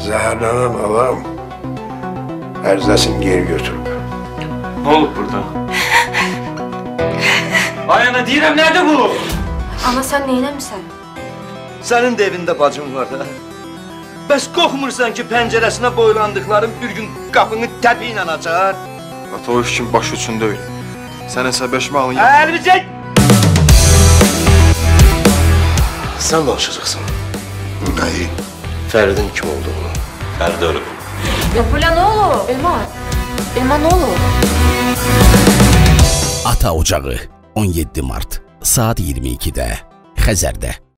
Zəhərlənən adam ərzəsini geri götürüb. Ne olup burada? Ay ana deyirəm, nədir bu? Ana sen neyləmirsən? Sənin də evində bacın var da. Bəs qorxmursan ki, pəncərəsinə boylandıqlarım bir gün qapını təpi ilə açar? Ata, o iş kim başı üçün deyil. Sən əsəbləşmə alın. Əlimi çək! Sən danışacaqsan. Nəyi? Fəridin kim olduğunu. Fərdi ölüb. Yapıla ne olur? Elma ne olur? Ata Ocağı 17 Mart saat 22'də Xəzərdə.